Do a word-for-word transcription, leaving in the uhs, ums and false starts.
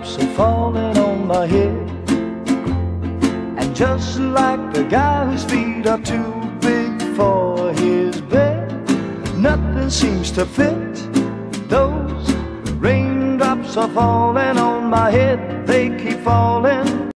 raindrops are falling on my head. And just like the guy whose feet are too big for his bed, nothing seems to fit. Those raindrops are falling on my head, they keep falling.